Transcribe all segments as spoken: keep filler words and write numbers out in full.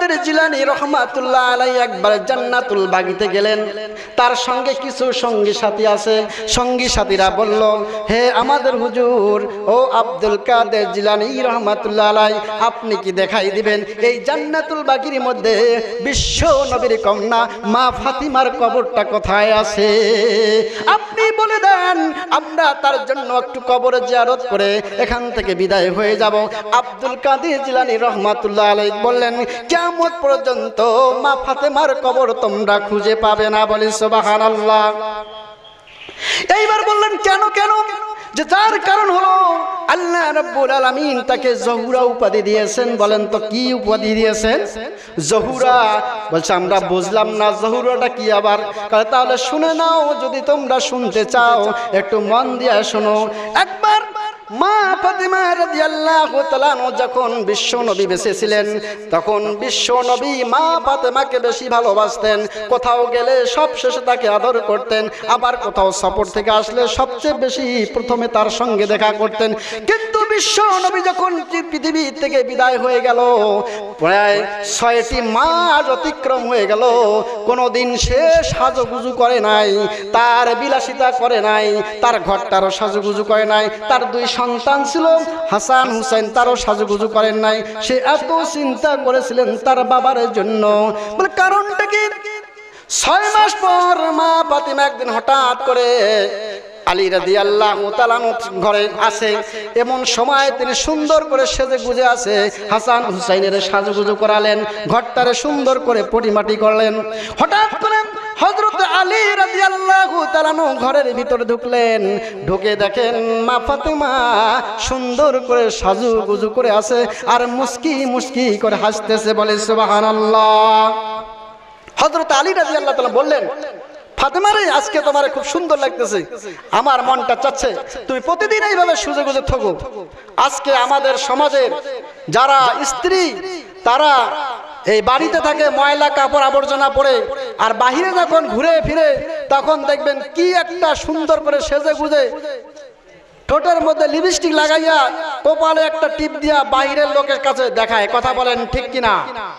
কাদের জিলানী রহমাতুল্লাহ আলাইহি একবার জান্নাতুল বাগিতে গেলেন। তার সঙ্গে কিছু সঙ্গী সাথী আছে। সঙ্গী সাথীরা বলল, হে আমাদের হুজুর, ও আব্দুল কাদের জিলানী রহমাতুল্লাহ আলাইহি, আপনি কি দেখাই দিবেন এই জান্নাতুল বাগির মধ্যে বিশ্ব নবীর কন্যা মা ফাতিমার কবরটা কোথায় আছে? আপনি বলে দেন, আমরা তার জন্য একটু কবরে জিয়ারত করে এখান থেকে বিদায় হয়ে যাব। আব্দুল কাদের জিলানী রহমাতুল্লাহ আলাইহি বললেন, কিয়ামত পর্যন্ত মা ফাতেমার কবর তোমরা খুঁজে পাবে না। বলি সুবহানাল্লাহ। এইবার বললেন, কেন কেন? যে যার কারণ হলো আল্লাহ রাব্বুল আলামিন তাকে জহুরা উপাধি দিয়েছেন। বলেন তো কি উপাধি দিয়েছেন? জহুরা। বলছে আমরা বুঝলাম না জহুরাটা কি আবার? তাহলে শুনে নাও, যদি তোমরা শুনতে চাও একটু মন দিয়ে শোনো। একবার মা ফাতিমা রাদিয়াল্লাহু তাআলা যখন বিশ্ব নবী বেঁচে ছিলেন, তখন বিশ্ব নবী মা ফাতিমাকে বেশি ভালোবাসতেন। কোথাও গেলে সব শেষে তাকে আদর করতেন, আবার কোথাও সফর থেকে আসলে সবচেয়ে বেশি প্রথমে তার সঙ্গে দেখা করতেন। কিন্তু বিশ্ব নবী যখন পৃথিবী থেকে বিদায় হয়ে গেল, প্রায় ছয়টি মাস অতিক্রম হয়ে গেল, কোনোদিন সে সাজুগুজু করে নাই, তার বিলাসিতা করে নাই, তার ঘরটারও সাজুগুজু করে নাই, তার দুই সন্তান ছিল হাসান হুসাইন, তারও সাজুগুজু করেন নাই। সে এত চিন্তা করেছিলেন তার বাবার জন্য। বলে কারণটা কি? ছয় মাস পর মা ফাতিমা একদিন হঠাৎ করে আলী রাদিয়াল্লাহু তাআলা ঘরে আসে। এমন সময় তিনি সুন্দর করে সেজে গুজে আছে, হাসান হুসাইনের সাজুগুজু করালেন, ঘরটারে সুন্দর করে পটিমাটি করলেন। হঠাৎ করে হযরত আলী রাদিয়াল্লাহু তাআলা ঘরের ভিতরে ঢুকলেন। ঢুকে দেখেন মা ফাতিমা সুন্দর করে সাজুগুজু করে আছে আর মুস্কি মুস্কি করে হাসতেছে। বলে সুবহানাল্লাহ। হযরত আলী রাদিয়াল্লাহু তাআলা বললেন, ফাতেমা রে, আজকে তোমার খুব সুন্দর লাগতেছে, আমার মনটা চাচ্ছে তুমি প্রতিদিন এইভাবে সুজে গুজে থাকো। আজকে আমাদের সমাজের যারা স্ত্রী তারা এই বাড়িতে থাকে ময়লা কাপড় আবর্জনা পরে, আর বাহিরে যখন ঘুরে ফিরে তখন দেখবেন কি একটা সুন্দর করে সেজে গুজে ঠোঁটের মধ্যে লিপস্টিক লাগাইয়া কপালে একটা টিপ দিয়া বাহিরের লোকের কাছে দেখায়। কথা বলেন ঠিক কিনা?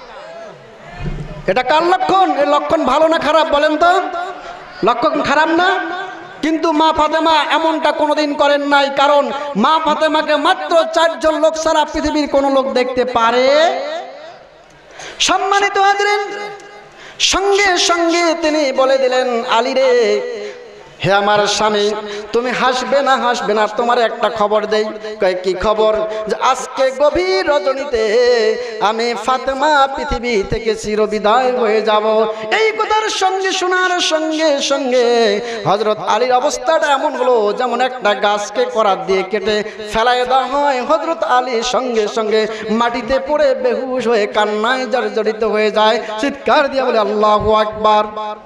এটা কার লক্ষণ? এর লক্ষণ ভালো না খারাপ বলেন তো? লক্ষণ খারাপ না? কিন্তু মা ফাতেমা এমনটা কোনোদিন করেন নাই, কারণ মা ফাতেমাকে মাত্র চারজন লোক ছাড়া পৃথিবীর কোনো লোক দেখতে পারে। সম্মানিত হাজরিন, সঙ্গে সঙ্গে তিনি বলে দিলেন, আলী রে, হে আমার স্বামী, তুমি হাসবে না হাসবে না, তোমার একটা খবর দেই। কয় কি খবর? যে আজকে গভীর রজনীতে আমি ফাতেমা পৃথিবী থেকে চিরবিদায় হয়ে যাব। এই কথার সঙ্গে শোনার সঙ্গে সঙ্গে হযরত আলীর অবস্থাটা এমন হলো যেমন একটা গাছকে করাত দিয়ে কেটে ফেলায় দেওয়া হয়। হযরত আলী সঙ্গে সঙ্গে মাটিতে পড়ে বেহুশ হয়ে কান্নায় জর্জরিত হয়ে যায়, চিৎকার দিয়ে বলে আল্লাহু আকবার।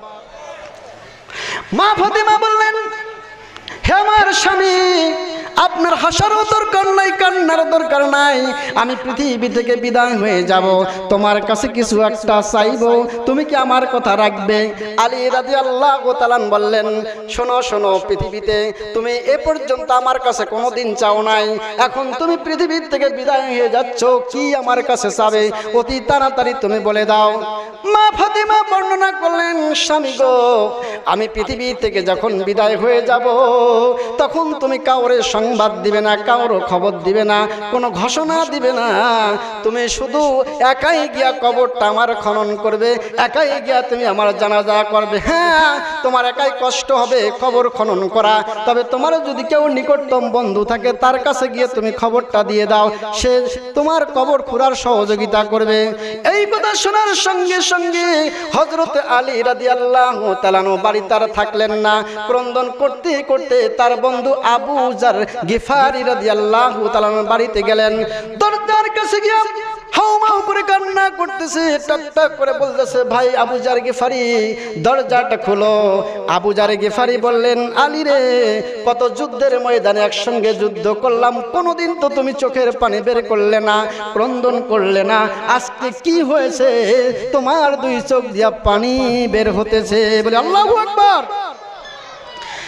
মা ফাতিমা বললেন, হে আমার স্বামী, আপনার হাসারও দরকার নাই, কান্নার দরকার নাই, আমি পৃথিবী থেকে বিদায় হয়ে যাব, তোমার কাছে কিছু একটা চাইবো, তুমি কি আমার কথা রাখবে? আলী রাদিয়াল্লাহু তাআলা বললেন, শোনো শোনো, পৃথিবীতে তুমি এ পর্যন্ত আমার কাছে কোনোদিন চাও নাই, এখন তুমি পৃথিবীর থেকে বিদায় হয়ে যাচ্ছ, কি আমার কাছে চাবে? অতি তাড়াতাড়ি তুমি বলে দাও। মা ফাতিমা বর্ণনা করলেন, স্বামী গো, আমি পৃথিবী থেকে যখন বিদায় হয়ে যাব তখন তুমি কাউরে সংবাদ দিবে না, কাউরও খবর দিবে না, কোনো ঘোষণা দিবে না, তুমি শুধু একাই গিয়া কবরটা আমার খনন করবে, একাই গিয়া তুমি আমার জানাজা করবে। হ্যাঁ, তোমার একাই কষ্ট হবে কবর খনন করা, তবে তোমার যদি কেউ নিকটতম বন্ধু থাকে তার কাছে গিয়ে তুমি খবরটা দিয়ে দাও, সে তোমার কবর খোঁড়ার সহযোগিতা করবে। এই কথা শোনার সঙ্গে সঙ্গে হযরত আলী রাদিয়াল্লাহু তাআলা বাড়িতে আর থাকলেন না, ক্রন্দন করতে করতে তার বন্ধু আবু যার গিফারি রাদিয়াল্লাহু তাআলা বাড়িতে গেলেন। দরজার কাছে গিয়ে হাউমাউ করে কান্না করতেছে, টক টক করে বলতেছে, ভাই আবু যার গিফারি, দরজাটা খোলো। আবু যার গিফারি বললেন, আলী রে, কত যুদ্ধের ময়দানে একসঙ্গে যুদ্ধ করলাম, কোনোদিন তো তুমি চোখের পানি বের করলে না, ক্রন্দন করলে না, আজকে কি হয়েছে তোমার দুই চোখ দিয়া পানি বের হতেছে? বলে আল্লাহু আকবার।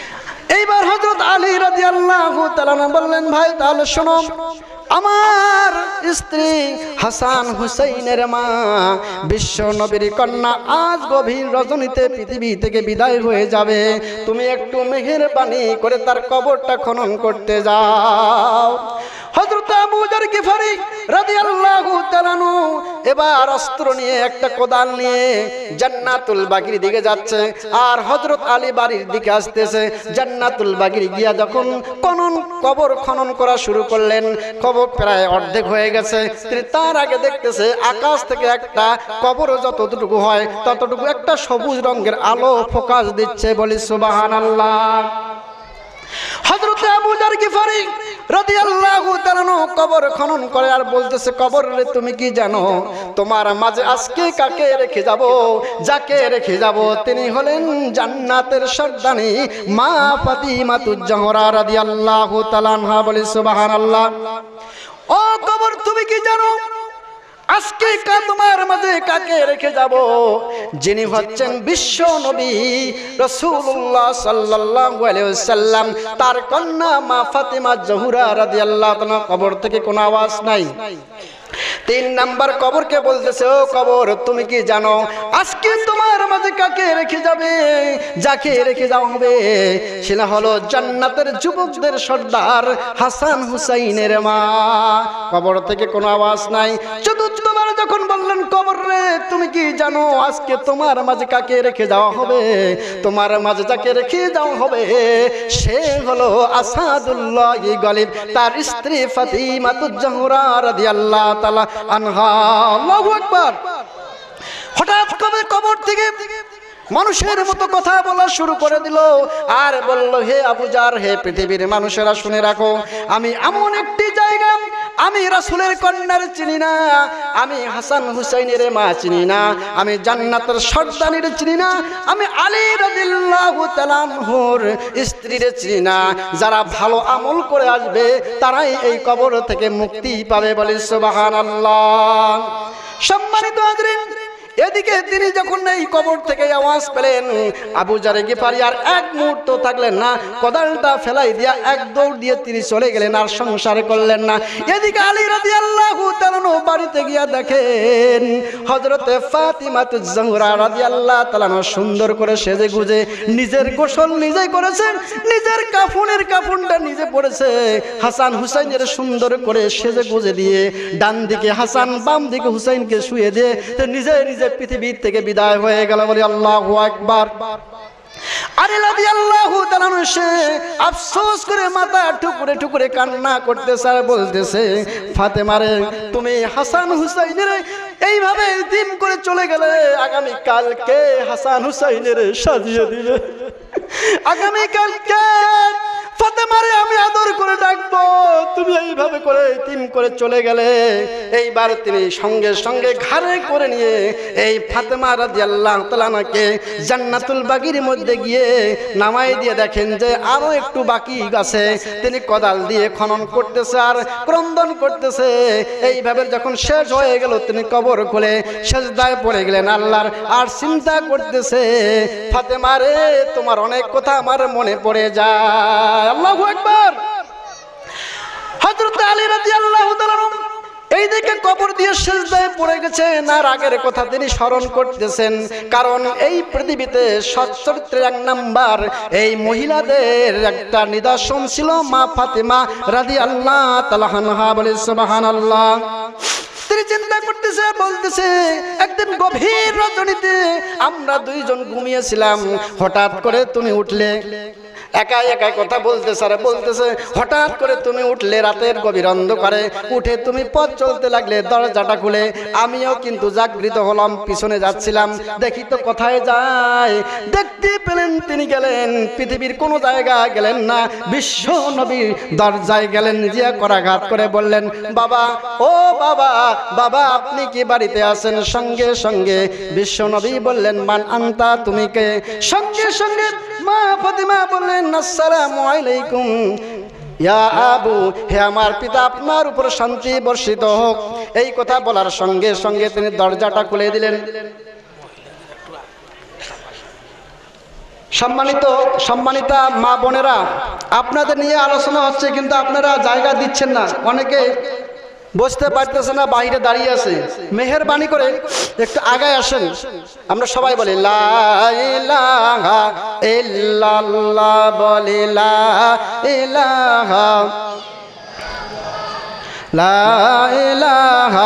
এইবার হযরত আলী রাদিয়াল্লাহু তাআলা বললেন, ভাই তাহলে শোনো, আমার স্ত্রী হাসান হুসাইনের মা বিশ্ব নবীর কন্যা আজ গভীর রজনীতে পৃথিবী থেকে বিদায় হয়ে যাবে, তুমি একটু মেহেরবানি করে তার কবরটা খনন করতে যাও। হযরত আবু যর গিফারি রাদিয়াল্লাহু তাআলা এবার অস্ত্র নিয়ে একটা কোদাল নিয়ে জান্নাতুল বাকির দিকে যাচ্ছে, আর হযরত আলী বাড়ির দিকে আসতেছে। জান্নাতুল বাকির গিয়া যখন খনন কবর খনন করা শুরু করলেন, কবর প্রায় অর্ধেক হয়ে গেছে। তিনি তার আগে দেখতেছে আকাশ থেকে একটা কবর যতটুকু হয় ততটুকু একটা সবুজ রঙের আলো ফোকাস দিচ্ছে। বলি সুবহানাল্লাহ। হযরত আবু যর গিফারি রাদিয়াল্লাহু তাআলা কবর খনন করে আর বলতেছে, কবর রে তুমি কি জানো তোমার মাঝে আজকে কাকে রেখে যাব? যাকে রেখে যাব তিনি হলেন জান্নাতের সর্দানি মা ফাতিমাতুজ জোহরা রাদিয়াল্লাহু তাআলা আনহা। বলি সুবহানাল্লাহ। ও কবর তুমি কি জানো আজকে কা তোমার মাঝে কাকে রেখে যাব? যিনি হচ্ছেন বিশ্ব নবী রাসূলুল্লাহ সাল্লাল্লাহু আলাইহি ওয়াসাল্লাম, তার কন্যা মা ফাতিমা জোহরা রাদিয়াল্লাহু তাআলা। কবর থেকে কোনো আওয়াজ নাই। তিন নাম্বার কবরকে বলতেছে, ও কবর তুমি কি জানো আজকে তোমার মাঝে কাকে রেখে যাবে? যাকে রেখে যাও হবে সেটা হলো জান্নাতের যুবকদের সর্দার হাসান হুসাইনের মা। কবর থেকে কোনো আওয়াজ নাই। চতুর্থবার যখন বললেন, কবর রে তুমি কি জানো আজকে তোমার মাঝে কাকে রেখে যাওয়া হবে? তোমার মাঝে যাকে রেখে যাওয়া হবে সে হলো আসাদুল্লাহ গালিব, তার স্ত্রী ফাতিমাতুজ জোহরা রাদিয়াল্লাহু তাআলা আনহা। আল্লাহু আকবার। হঠাৎ করে কবর থেকে মানুষের মতো কথা বলা শুরু করে দিল আর বলল, হে আবু জার, হে পৃথিবীর মানুষেরা শুনে রাখো, আমি এমন একটি জায়গা, আমি রাসূলের কন্যার চিনি না, আমি হাসান হুসাইনের মা চিনি না, আমি জান্নাতের সর্দানির চিনি না, আমি আলী রাদিয়াল্লাহু তাআলা আনহুর স্ত্রীর চিনি না। যারা ভালো আমল করে আসবে তারাই এই কবর থেকে মুক্তি পাবে। বলি সুবহানাল্লাহ। সম্মানিত হাজরিন, এদিকে তিনি যখন এই কবর থেকে আওয়াজ পেলেন, আবু জার গিফারি আর এক মুহূর্ত থাকলেন না, কোদালটা ফেলাই দিয়া এক দৌড় দিয়ে তিনি চলে গেলেন, আর সংসার করলেন না। এদিকে আলী রাদিয়াল্লাহু তাআলা বাড়িতে গিয়া দেখেন হযরতে ফাতিমাতুজ জোহরা রাদিয়াল্লাহু তাআলা সুন্দর করে সেজে গুজে নিজের গোসল নিজেই করেছেন, নিজের কাফনের কাফনটা নিজে পড়েছে, হাসান হুসাইনের সুন্দর করে সেজে গুজে দিয়ে ডান দিকে হাসান বাম দিকে হুসাইনকে শুয়ে দিয়ে নিজে নিজে পৃথিবী থেকে বিদায় হয়ে গেল। বলি আল্লাহু আকবার। আলী রাদিয়াল্লাহু তাআলা সে আফসোস করে মাথা টুকরে টুকরে কান্না করতেছে আর বলতেছে, ফাতেমা রে তুমি হাসান হুসাইনের এইভাবে দিন করে চলে গেলে, আগামী কালকে হাসান হুসাইনের সাজিয়ে দিবে, আগামী কালকে ফাতেমারে আমি আদর করে ডাকবো, তুমি এইভাবে করে তিন করে চলে গেলে। এইবার তিনি সঙ্গে সঙ্গে ঘাড়ে করে নিয়ে এই ফাতেমা রাদিয়াল্লাহু তাআলা আনহাকে জান্নাতুল বাকির মধ্যে গিয়ে নামাই দিয়ে দেখেন যে আরো একটু বাকি আছে। তিনি কোদাল দিয়ে খনন করতেছে আর ক্রন্দন করতেছে। এইভাবে যখন শেষ হয়ে গেল তিনি কবর খুলে সেজদায় পড়ে গেলেন আল্লাহর, আর চিন্তা করতেছে, ফাতেমা রে তোমার অনেক কথা আমার মনে পড়ে যায়। আল্লাহু আকবার। হযরত আলী রাদিয়াল্লাহু তাআলা এই দিকে কবর দিয়ে সেজদায় পড়ে গেছেন আর আগের কথা তিনি স্মরণ করতেছেন, কারণ এই পৃথিবীতে সৎ চরিত্রের এক নাম্বার এই মহিলাদের একটা নিদর্শন ছিল মা ফাতেমা রাদিয়াল্লাহু তাআলা আনহা। বলে সুবহানাল্লাহ। তিনি চিন্তা করতেছে, বলতেছে, একদিন গভীর রজনীতে আমরা দুইজন ঘুমিয়েছিলাম, হঠাৎ করে তুমি উঠলে, একাই একাই কথা বলতেছে আর বলতেছে, হঠাৎ করে তুমি উঠলে রাতের গভীর অন্ধকারে, উঠে তুমি পথ চলতে লাগলে, দরজাটা খুলে আমিও কিন্তু জাগৃত হলাম, পিছনে যাচ্ছিলাম, দেখি তো কোথায় যায়। দেখতে পেলেন তিনি গেলেন পৃথিবীর কোনো জায়গা গেলেন না, বিশ্ব নবীর দরজায় গেলেন, জিয়া করাঘাত করে বললেন, বাবা, ও বাবা, বাবা আপনি কি বাড়িতে আছেন? সঙ্গে সঙ্গে বিশ্ব নবী বললেন, মান আনতা, তুমি কে? সঙ্গে সঙ্গে মা ফাতিমা বললেন, আসসালামু আলাইকুম ইয়া আবু, হে আমার পিতা, আপনার উপর শান্তি বর্ষিত হোক। এই কথা বলার সঙ্গে সঙ্গে তিনি দরজাটা খুলে দিলেন। সম্মানিত সম্মানিতা মা বোনেরা, আপনাদের নিয়ে আলোচনা হচ্ছে কিন্তু আপনারা জায়গা দিচ্ছেন না, অনেকে বসতে পারতেছে না, বাইরে দাঁড়িয়ে আছে। মেহেরবানি করে একটু আগায় আসেন। আমরা সবাই বলি লা ইলাহা ইল্লাল্লাহ, বলি লা ইলাহা লা ইলাহা।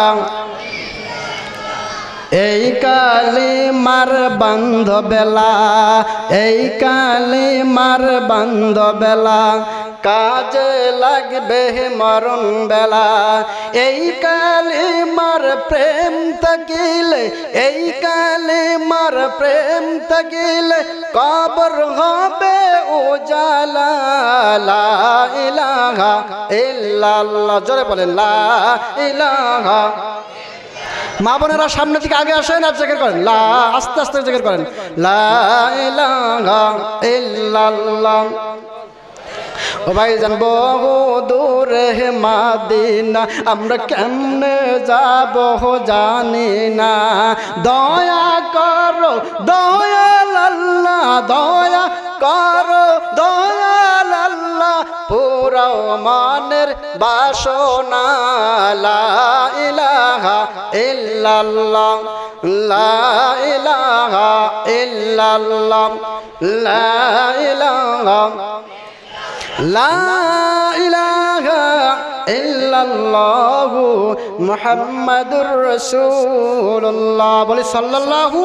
এই কালিমার বান্ধবেলা, এই কালিমার বান্ধবেলা, কাজে লাগবে মরণ বেলা। এই কালিমার প্রেম থাকিলে, এই কালিমার প্রেম থাকিলে, কবর হবে উজালা। লা ইলাহা ইল্লাল্লাহ, জোরে বলেন লা ইলাহা। মা বোনেরা সামনে থেকে আগে আসেন আর জিকির করেন, লা, আস্তে আস্তে জিকির করেন, লা ইলাহা ইল্লাল্লাহ। ও ভাইজান বহু দূরে মাদিনা, আমরা কেমনে যাব জানি না। দয়া করো দয়াল আল্লাহ, দয়া করো দয়াল আল্লাহ, পুরাও মনের বাসনা। লা ইলাহা ইল্লাল্লাহ, লা ইলাহা ইল্লাল্লাহ, লা ইলাহা লা ইলাহা ইল্লাল্লাহু মুহাম্মাদুর রাসূলুল্লাহ, বলি সাল্লাল্লাহু।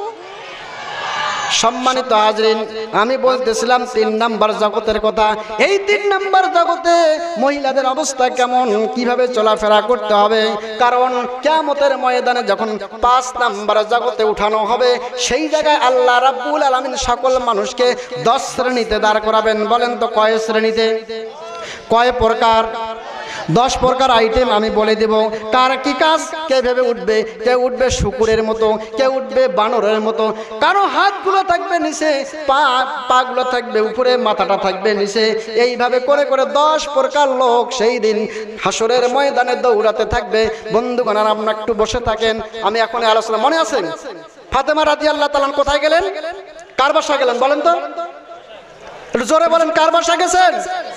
সম্মানিত হাজরিন, আমি বলতেছিলাম তিন নাম্বার জগতের কথা। এই তিন নাম্বার জগতে মহিলাদের অবস্থা কেমন, কিভাবে চলাফেরা করতে হবে। কারণ কিয়ামতের ময়দানে যখন পাঁচ নাম্বার জগতে উঠানো হবে, সেই জায়গায় আল্লাহ রাব্বুল আলামিন সকল মানুষকে দশ শ্রেণীতে দাঁড় করাবেন। বলেন তো কয় শ্রেণীতে, কয় প্রকার? দশ প্রকার আইটেম আমি বলে দেব। কার কি কাজ, কে ভেবে উঠবে। কেউ উঠবে শুকুরের মতো, কেউ উঠবে বানরের মতো, কারো হাতগুলো থাকবে নিচে, পা পাগুলো থাকবে উপরে, মাথাটা থাকবে নিচে। এইভাবে করে করে দশ প্রকার লোক সেই দিন হাসরের ময়দানে দৌড়াতে থাকবে। বন্ধুগণ, আপনারা একটু বসে থাকেন, আমি এখন আলোচনা। মনে আছে ফাতেমা রাদিয়াল্লাহু তাআলা কোথায় গেলেন, কার বাসা গেলেন বলেন তো, একটু জোরে বলেন, কার বাসা গেছেন?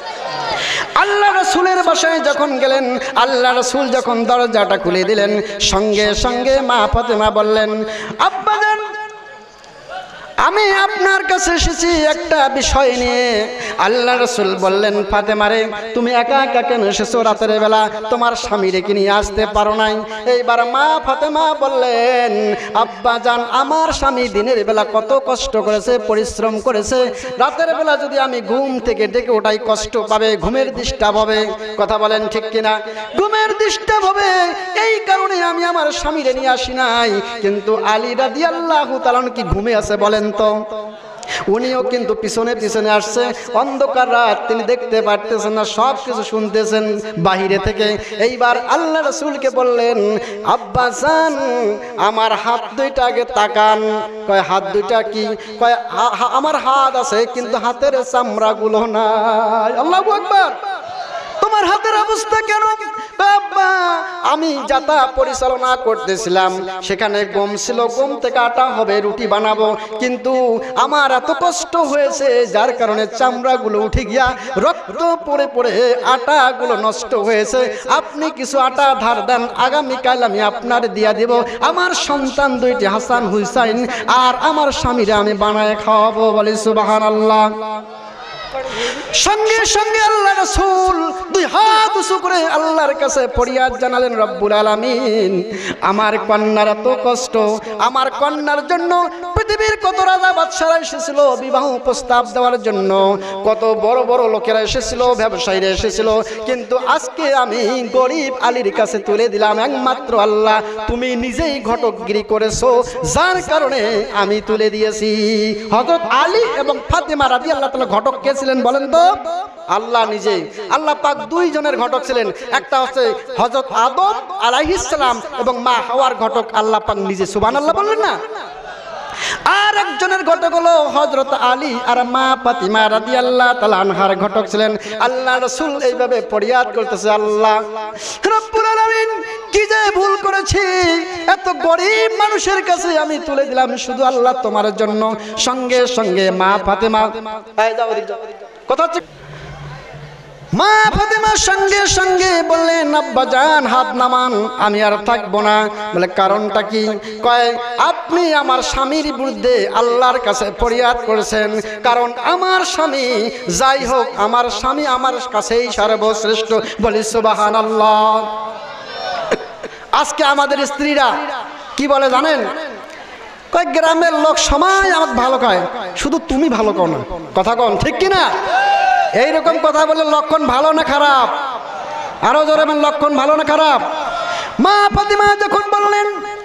আল্লাহ রাসূলের বাসায় যখন গেলেন, আল্লাহ রাসূল যখন দরজাটা খুলে দিলেন, সঙ্গে সঙ্গে মা ফাতেমা বললেন, আব্বাজান আমি আপনার কাছে এসেছি একটা বিষয় নিয়ে। আল্লাহ রাসূল বললেন, ফাতেমা রে, তুমি একা একা কেন এসেছো রাতের বেলা, তোমার স্বামী রেখে নিয়ে আসতে পারো নাই? এইবার মা ফাতেমা বললেন, আব্বাজান আমার স্বামী দিনের বেলা কত কষ্ট করেছে, পরিশ্রম করেছে, রাতের বেলা যদি আমি ঘুম থেকে ডেকে ওঠাই কষ্ট পাবে, ঘুমের ডিস্টার্ব হবে। কথা বলেন ঠিক কিনা? ঘুমের ডিস্টার্ব হবে, এই কারণে আমি আমার স্বামীরে নিয়ে আসি নাই। কিন্তু আলী রাদিয়াল্লাহু তাআলা কি ঘুমে আছে বলেন তো? উনিও কিন্তু পিছনে পিছনে আসছে, অন্ধকার রাত, তিনি দেখতে পারতেছেন না, সব কিছু শুনতেছেন বাহিরে থেকে। এইবার আল্লাহ রাসূলকে বললেন, আব্বাজান আমার হাত দুইটা আগে তাকান। কয় হাত দুইটা কি? কয় আমার হাত আছে কিন্তু হাতের চামড়াগুলো নাই। আল্লাহু আকবার। তোমার হাতের অবস্থা কেন? বাবা আমি যাতা পরিচালনা করতেছিলাম, সেখানে গম ছিল, গম থেকে আটা হবে, রুটি বানাবো, কিন্তু আমার এত কষ্ট হয়েছে যার কারণে চামড়াগুলো উঠে গিয়া রক্ত পড়ে পড়ে আটাগুলো নষ্ট হয়েছে। আপনি কিছু আটা ধার দেন, আগামীকাল আমি আপনার দিয়া দিব। আমার সন্তান দুইটি হাসান হুসাইন আর আমার স্বামীরা আমি বানায় খাওয়াবো। বলি সুবহানাল্লাহ। সঙ্গে সঙ্গে আল্লাহ রাসূল দুই হাত উঁচু করে আল্লাহর কাছে ফরিয়াদ জানালেন, রব্বুল আলামিন আমার কন্যার এত কষ্ট, আমার কন্যার জন্য পৃথিবীর কত রাজা বাদশারা এসেছিল বিবাহ প্রস্তাব দেওয়ার জন্য, কত বড় বড় লোকেরা এসেছিল, ব্যবসায়ীরা এসেছিল, কিন্তু আজকে আমি গরিব আলীর কাছে তুলে দিলাম। একমাত্র আল্লাহ তুমি নিজেই ঘটকগিরি করেছো, যার কারণে আমি তুলে দিয়েছি। হযরত আলী এবং ফাতেমা রাদিয়াল্লাহু তাআলা ঘটক কে ছিলেন বলেন তো? আল্লাহ নিজে। আল্লাহ পাক দুইজনের ঘটক ছিলেন, একটা হচ্ছে হযরত আদম আলাইহিস সালাম এবং মা হাওয়ার ঘটক আল্লাহ পাক নিজে। সুবহানাল্লাহ বললেন না? আর একজনের ঘটক হলো হযরত আলী আর মা ফাতিমা রাদিয়াল্লাহু তাআলা আনহার ঘটক ছিলেন। আল্লাহ রাসূল এইভাবে ফরিয়াদ করতেছে, আল্লাহ রাব্বুল আলামিন কি যে ভুল করেছি, এত গরিব মানুষের কাছে আমি তুলে দিলাম শুধু আল্লাহ তোমার জন্য। সঙ্গে সঙ্গে মা ফাতেমা, কথা হচ্ছে, মা ফাতেমার সঙ্গে সঙ্গে বললেন আব্বাজান হাত নামান, আমি আর থাকবো না। বলে কারণটা কি? কয় আপনি আমার স্বামীর বিরুদ্ধে আল্লাহর কাছে ফরিয়াদ করেছেন, কারণ আমার স্বামী যাই হোক আমার স্বামী আমার কাছেই সর্বশ্রেষ্ঠ। বলি সুবহানাল্লাহ। আজকে আমাদের স্ত্রীরা কি বলে জানেন? কয় গ্রামের লোক সবাই আমাকে ভালো কয়, শুধু তুমি ভালো কও না। কথা কন ঠিক কিনা? এইরকম কথা বলে লক্ষণ ভালো না খারাপ? আরো জোরে বলেন, লক্ষণ ভালো না খারাপ? মা ফাতেমা যখন বললেন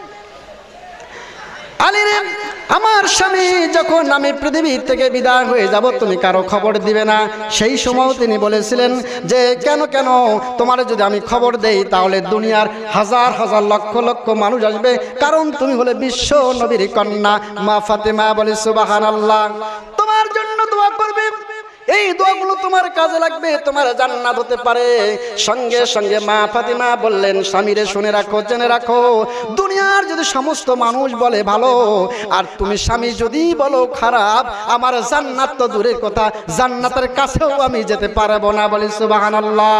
আলী রে, আমার স্বামী যখন আমি পৃথিবী থেকে বিদায় হয়ে যাব তুমি কারো খবর দিবে না। সেই সময় তিনি বলেছিলেন যে কেন কেন তোমার যদি আমি খবর দেই তাহলে দুনিয়ার হাজার হাজার লক্ষ লক্ষ মানুষ আসবে, কারণ তুমি হলে বিশ্ব নবীর কন্যা। মা ফাতেমা বলে সুবহানাল্লাহ। তোমার জন্য দোয়া করবে, এই দোয়াগুলো তোমার কাজে লাগবে, তোমার জান্নাত হতে পারে। সঙ্গে সঙ্গে মা ফাতেমা বললেন স্বামীরে শুনে রাখো, জেনে রাখো, দুনিয়ার যদি সমস্ত মানুষ বলে ভালো আর তুমি স্বামী যদি বলো খারাপ, আমার জান্নাত তো দূরের কথা, জান্নাতের কাছেও আমি যেতে পারবো না। বলি সুবহানাল্লাহ।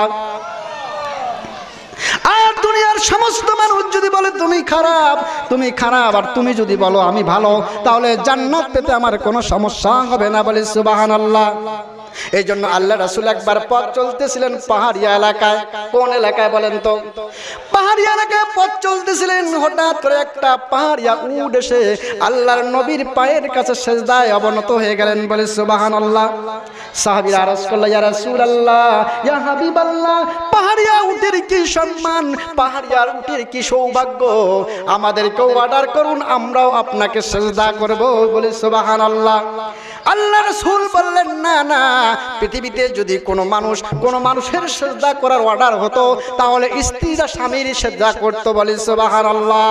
আর দুনিয়ার সমস্ত মানুষ যদি বলে তুমি খারাপ, তুমি খারাপ, আর তুমি যদি বলো আমি ভালো, তাহলে জান্নাত পেতে আমার কোনো সমস্যা হবে না। বলি সুবহানাল্লাহ। এই জন্য আল্লাহ রাসূল একবার পথ চলতেছিলেন পাহাড়িয়া এলাকায়। কোন এলাকায় বলেন তো? পাহাড়িয়া এলাকায় পথ চলতেছিলেন, হঠাৎ করে একটা পাহাড়িয়া উট এসে আল্লাহর নবীর পায়ের কাছে সেজদায় অবনত হয়ে গেলেন। বলে সুবহানাল্লাহ। সাহাবীরা আরজ করল ইয়া রাসূলুল্লাহ, ইয়া হাবিবাল্লাহ, পাহাড়িয়া উটের কি সম্মান, পাহাড়িয়ার উটের কি সৌভাগ্য, আমাদেরকেও অর্ডার করুন, আমরাও আপনাকে সেজদা করব। বলে সুবহানাল্লাহ। আল্লাহ রাসূল বললেন না না, পৃথিবীতে যদি কোনো মানুষ কোনো মানুষের সেজদা করার অর্ডার হতো তাহলে স্ত্রীরা স্বামীর সেজদা করতো। বলি সুবহানাল্লাহ।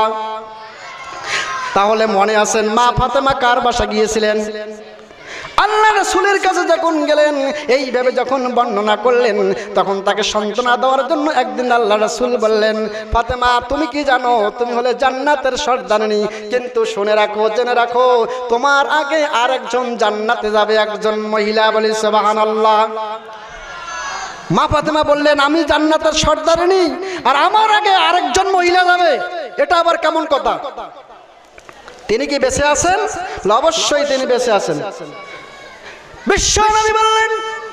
তাহলে মনে আছেন মা ফাতেমা কার বাসা গিয়েছিলেন? আল্লাহ রাসূলের কাছে যখন গেলেন, এইভাবে যখন বর্ণনা করলেন, তখন তাকে সান্ত্বনা দেওয়ার জন্য একদিন আল্লাহ রাসূল বললেন ফাতেমা তুমি কি জানো তুমি হলে জান্নাতের সর্দারনী, কিন্তু শুনে রাখো, জেনে রাখো, তোমার আগে আরেকজন জান্নাতে যাবে, একজন মহিলা। বলি সুবহানাল্লাহ। মা ফাতেমা বললেন আমি জান্নাতের সর্দারনী আর আমার আগে আরেকজন মহিলা যাবে, এটা আবার কেমন কথা? তিনি কি বেঁচে আছেন? অবশ্যই তিনি বেঁচে আছেন। বিশ্বনবী বললেন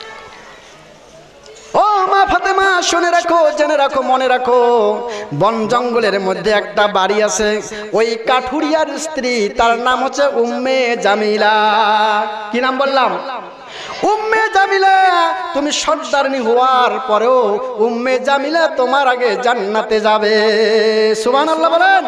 ও মা ফাতেমা শুনে রাখো, জেনে রাখো, মনে রাখো, বন জঙ্গলের মধ্যে একটা বাড়ি আছে, ওই কাঠুরিয়ার স্ত্রী তার নাম হচ্ছে উম্মে জামিলা। কি নাম বললাম? উম্মে জামিলা। তুমি সর্দারনী হওয়ার পরেও উম্মে জামিলা তোমার আগে জান্নাতে যাবে। সুবহানাল্লাহ বলেন।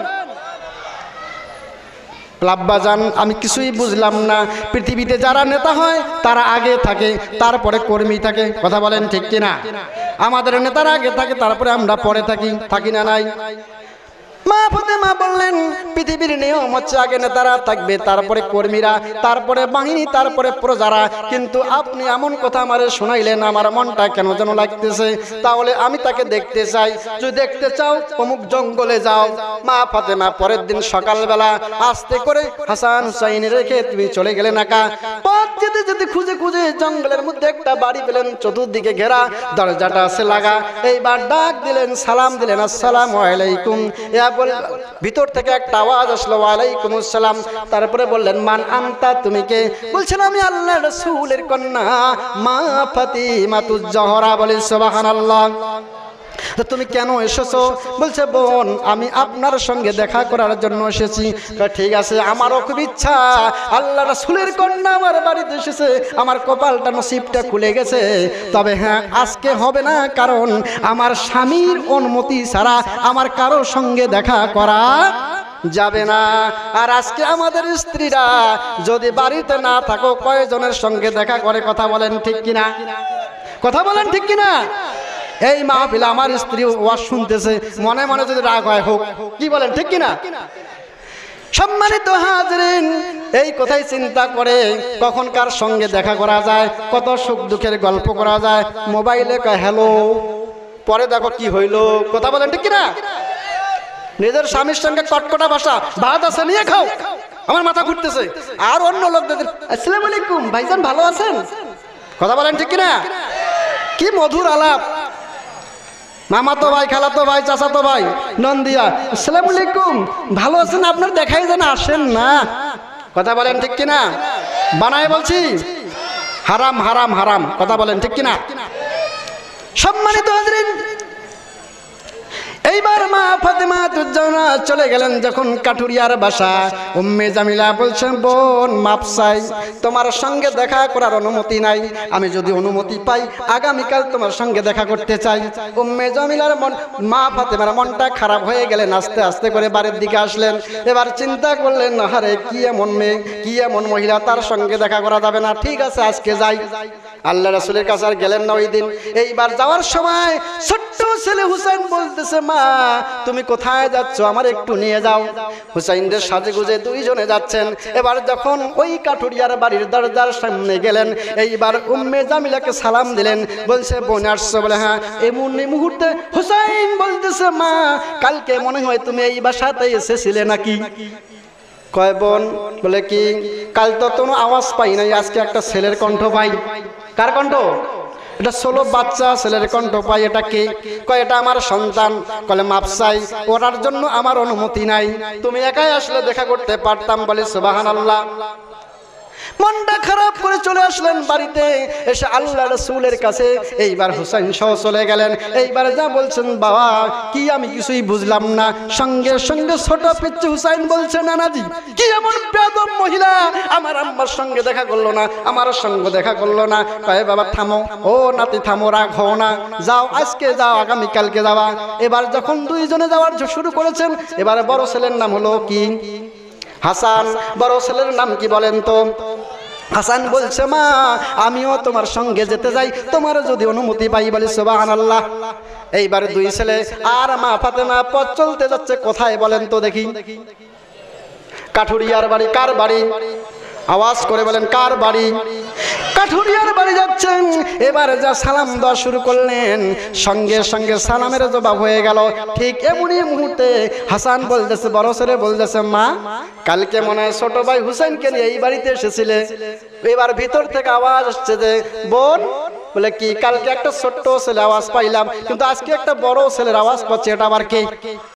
আব্বাজান আমি কিছুই বুঝলাম না, পৃথিবীতে যারা নেতা হয় তারা আগে থাকে, তারপরে কর্মী থাকে। কথা বলেন ঠিক কিনা? আমাদের নেতারা আগে থাকে, তারপরে আমরা পরে থাকি, থাকি না নাই? মা ফাতেমা বললেন পৃথিবীর নিয়ম হচ্ছে আগে নেতারা থাকবে, তারপরে কর্মীরা, তারপরে বাহিনী, তারপরে প্রজারা। কিন্তু আপনি এমন কথা আমারে শোনাইলেন, আমার মনটা কেন যেন লাগতেছে। তাহলে আমি তাকে দেখতে চাই। যদি দেখতে চাও অমুক জঙ্গলে যাও। মা ফাতেমা পরের দিন সকালবেলা আস্তে করে হাসান হুসাইন রেখে তুমি চলে গেলেন একা। পথ যেতে যেতে খুঁজে খুঁজে জঙ্গলের মধ্যে একটা বাড়ি পেলেন, চতুর্দিকে ঘেরা, দরজাটা আছে লাগা। এইবার ডাক দিলেন, সালাম দিলেন, আসসালামু আলাইকুম। ভিতর থেকে একটা আওয়াজ আসলো, ওয়ালাইকুম আসসালাম। তারপরে বললেন মান আনতা, তুমি কে? বলছেন আমি আল্লাহ রাসূলের কন্যা মা ফাতিমাতুজ জহরা। বলে সুবহানাল্লাহ। তো তুমি কেন এসেছো? বলছে বোন আমি আপনার সঙ্গে দেখা করার জন্য এসেছি। ঠিক আছে, আমারও খুব ইচ্ছা, আল্লাহ রাসূলের কন্যা আমার বাড়িতে এসেছে, আমার কপালটা নসিবটা খুলে গেছে। তবে হ্যাঁ আজকে হবে না, কারণ আমার স্বামীর অনুমতি ছাড়া আমার কারোর সঙ্গে দেখা করা যাবে না। আর আজকে আমাদের স্ত্রীরা যদি বাড়িতে না থাকো কয়জনের সঙ্গে দেখা করে? কথা বলেন ঠিক কিনা? কথা বলেন ঠিক কিনা? এই মাহফিলে আমার স্ত্রী ওয়াজ শুনতেছে, মনে মনে যদি রাগ হয় হোক। কি বলেন ঠিক কিনা? সম্মানিত হাজরিন, এই কথাই চিন্তা করে কখন কার সঙ্গে দেখা করা যায়, কত সুখ দুঃখের গল্প করা যায়। মোবাইলে কয় হ্যালো, পরে দেখো কি হইল। কথা বলেন ঠিক কিনা? নিজের স্বামীর সঙ্গে কটকটা ভাষা, ভাত আছে নিয়ে খাও, আমার মাথা ঘুরতেছে। আর অন্য লোকদের আসসালামু আলাইকুম ভাইজান ভালো আছেন, কথা বলেন ঠিক কিনা? কি মধুর আলাপ। মামাতো ভাই, খালাতো ভাই, চাচাতো ভাই, নন্দিয়া, আসসালামু আলাইকুম ভালো আছেন, আপনার দেখাই যেন আসেন না, কথা বলেন ঠিক কিনা? বানায় বলছি হারাম হারাম হারাম, কথা বলেন ঠিক কিনা? সম্মানিত হাজরিন, এইবার মা ফাতেমা তুজ্জানা চলে গেলেন যখন কাঠুরিয়ার বাসা। উম্মে জামিলা বলছেন, বোন মাপ চাই, তোমার সঙ্গে দেখা করার অনুমতি নাই, আমি যদি অনুমতি পাই আগামীকাল তোমার সঙ্গে দেখা করতে চাই। উম্মে জামিলার মন, মা ফাতেমার মনটা খারাপ হয়ে গেলেন, আস্তে আস্তে করে বাড়ির দিকে আসলেন। এবার চিন্তা করলেন, আরে কি এমন মেয়ে, কি এমন মহিলা, তার সঙ্গে দেখা করা যাবে না, ঠিক আছে আজকে যাই। আল্লাহ রাসূলের কাছে আর গেলেন না ওই দিন। এইবার যাওয়ার সময় ছোট্ট ছেলে হুসাইন বলতেছে, মা তুমি কোথায় যাচ্ছ, আমার একটু নিয়ে যাও। হুসাইনদের সাজে গুজে দুইজনে যাচ্ছেন। এবার যখন ওই কাঠুরিয়ার বাড়ির দরজার সামনে গেলেন, এইবার উম্মে জামিলাকে সালাম দিলেন, বলছে বোন আসছো? বলে হ্যাঁ। এমন মুহূর্তে হুসাইন বলতেছে, মা কালকে মনে হয় তুমি এই বাসাতে এসেছিলে নাকি? কয় বোন? বলে কি, কাল তো কোনো আওয়াজ পাই নাই, আজকে একটা ছেলের কণ্ঠ পাই। কার কণ্ঠ? এটা ষোলো বাচ্চা ছেলের কণ্ঠ পাই, এটা কে? কয় এটা আমার সন্তান। কলে মাপ চাই, ওরার জন্য আমার অনুমতি নাই, তুমি একাই আসলে দেখা করতে পারতাম। বলে সুবহানাল্লাহ। মনটা খারাপ করে চলে আসলেন বাড়িতে। এসে আল্লাহ রাসূলের কাছে এইবার হুসাইন সহ চলে গেলেন। এইবার যা বলছেন, বাবা কি আমি কিছুই বুঝলাম না। সঙ্গে সঙ্গে ছোট পিচ্চি হুসাইন বলছে, নানাজি কি এমন বেয়াদব মহিলা, আমার আম্মার সঙ্গে দেখা করলো না, আমার সঙ্গে দেখা করলো না। কয় বাবা থামো, ও নাতি থামো, রাগ হও না, যাও আজকে যাও, আগামীকালকে যাওয়া। এবার যখন দুইজনে যাওয়ার শুরু করেছেন, এবার বড় ছেলের নাম হলো কি? হাসান। বড় ছেলের নাম কি বলেন তো? হাসান বলছে, মা আমিও তোমার সঙ্গে যেতে যাই, তোমার যদি অনুমতি পাই। বলে সুবহানাল্লাহ। এইবার দুই ছেলে আর মা ফাতেমা পথ চলতে যাচ্ছে কোথায় বলেন তো দেখি? কাঠুরিয়ার বাড়ি। কার বাড়ি? আওয়াজ করে বলেন কার বাড়ি? কাঠুরিয়ার বাড়ি যাচ্ছেন। এবার যা সালাম দেওয়া শুরু করলেন, সঙ্গে সঙ্গে সালামের জবাব হয়ে গেল। ঠিক এমনই মুহূর্তে হাসান বলতেছে, বড় ছেলে বলতেছে, মা কালকে মনে হয় ছোট ভাই হুসাইনকে নিয়ে এই বাড়িতে এসেছিলে। এবার ভিতর থেকে আওয়াজ আসছে যে, বোন। বলে কি, কালকে একটা ছোট্ট ছেলে আওয়াজ পাইলাম, কিন্তু আজকে একটা বড় ছেলের আওয়াজ পাচ্ছে, এটা আবার কে?